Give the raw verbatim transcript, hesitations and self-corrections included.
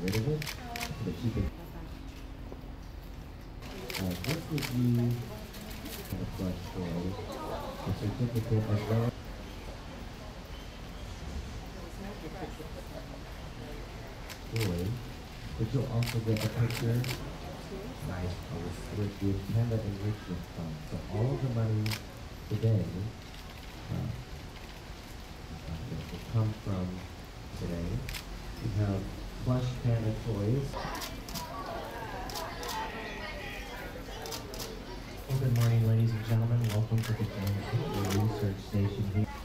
rid of it so that you can. Uh, this is used for the plush toys. A certificate as well. Toy, but you'll also get a picture. Nice post with the Panda Enrichment Fund. So all of the money today uh, will come from today. We have plush Panda toys. Well, good morning, ladies and gentlemen. Welcome to the Grand Research Station here.